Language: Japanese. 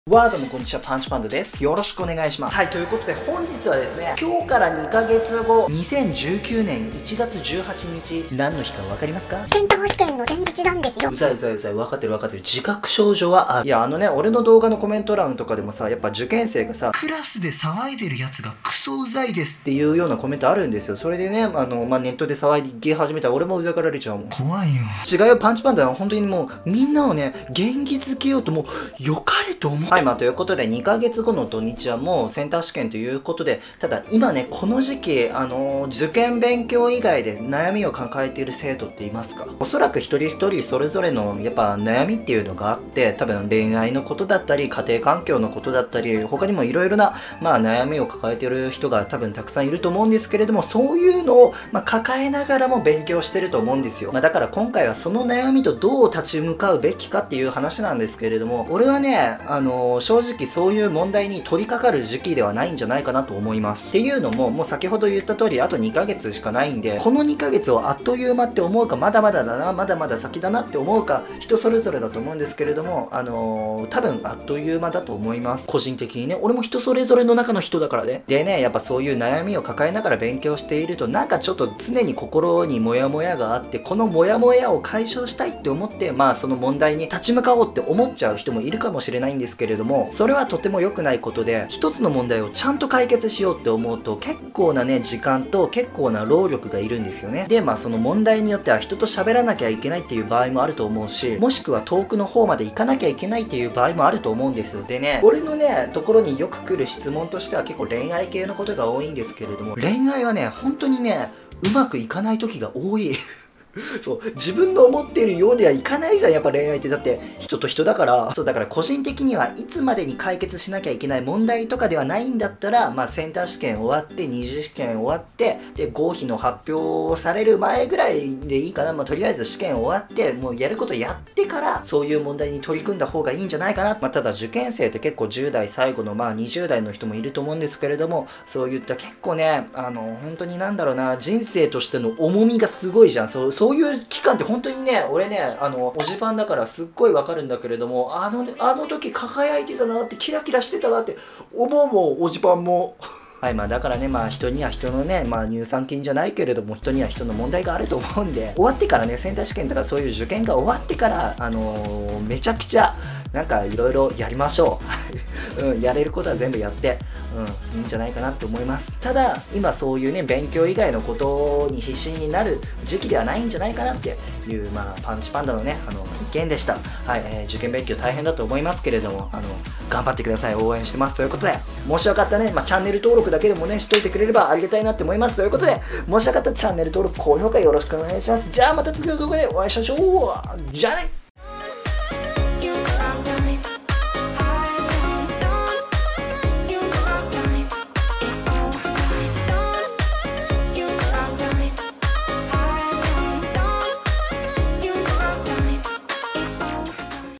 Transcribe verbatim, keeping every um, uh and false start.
ワードもこんにちは、パンチパンダです。よろしくお願いします。はい、ということで本日はですね、今日からにかげつご、にせんじゅうきゅうねんいちがつじゅうはちにち、何の日かわかりますか？ センター試験の前日なんですよ。 うざいうざいうざい、分かってる分かってる。自覚症状はある。いや、あのね、俺の動画のコメント欄とかでもさ、やっぱ受験生がさ、クラスで騒いでるやつがクソうざいですっていうようなコメントあるんですよ。それでね、あの、まあ、ネットで騒ぎ始めたら俺もうざがられちゃうもん。怖いよ。違うよ、パンチパンダは本当にもう、みんなをね、元気づけようともう、良かれと思う。はい、まあ、ということで、にかげつごの土日はもうセンター試験ということで、ただ今ね、この時期、あのー、受験勉強以外で悩みを抱えている生徒っていますか？おそらく一人一人それぞれのやっぱ悩みっていうのがあって、多分恋愛のことだったり、家庭環境のことだったり、他にもいろいろな、まあ悩みを抱えている人が多分たくさんいると思うんですけれども、そういうのを、まあ、抱えながらも勉強してると思うんですよ。まあ、だから今回はその悩みとどう立ち向かうべきかっていう話なんですけれども、俺はね、あのー、正直そういう問題に取り掛かる時期ではないんじゃないかなと思います。っていうのも、もう先ほど言った通り、あとにかげつしかないんで、このにかげつをあっという間って思うか、まだまだだな、まだまだ先だなって思うか、人それぞれだと思うんですけれども、あのー、多分あっという間だと思います。個人的にね、俺も人それぞれの中の人だからね。でね、やっぱそういう悩みを抱えながら勉強していると、なんかちょっと常に心にモヤモヤがあって、このモヤモヤを解消したいって思って、まあその問題に立ち向かおうって思っちゃう人もいるかもしれないんですけれども、それはとても良くないことで、一つの問題をちゃんと解決しようって思うと結構なね、時間と結構な労力がいるんですよね。で、まあその問題によっては人と喋らなきゃいけないっていう場合もあると思うし、もしくは遠くの方まで行かなきゃいけないっていう場合もあると思うんですよ。でね、俺のね、ところによく来る質問としては結構恋愛系のことが多いんですけれども、恋愛はね、本当にね、うまくいかない時が多い。そう、自分の思っているようではいかないじゃん、やっぱ恋愛って。だって人と人だから。そう、だから個人的にはいつまでに解決しなきゃいけない問題とかではないんだったら、まあセンター試験終わって二次試験終わって、で合否の発表される前ぐらいでいいかな。まあとりあえず試験終わってもうやることやってからそういう問題に取り組んだ方がいいんじゃないかな。まあただ受験生って結構じゅうだい最後のまあにじゅうだいの人もいると思うんですけれども、そういった結構ね、あの本当になんだろうな、人生としての重みがすごいじゃん。そうそういう期間って本当にね、俺ね、あの、おじパンだからすっごいわかるんだけれども、あの、あの時輝いてたなって、キラキラしてたなって思うもん、おじパンも。はい、まあだからね、まあ人には人のね、まあ乳酸菌じゃないけれども、人には人の問題があると思うんで、終わってからね、センター試験とかそういう受験が終わってから、あのー、めちゃくちゃ、なんかいろいろやりましょう。うん、やれることは全部やって、うん、いいんじゃないかなって思います。ただ、今そういうね、勉強以外のことに必死になる時期ではないんじゃないかなっていう、まあ、パンチパンダのね、あの、意見でした。はい、えー、受験勉強大変だと思いますけれども、あの、頑張ってください。応援してます。ということで、もしよかったらね、まあ、チャンネル登録だけでもね、しといてくれればありがたいなって思います。ということで、もしよかったらチャンネル登録、高評価よろしくお願いします。じゃあまた次の動画でお会いしましょう。じゃあね。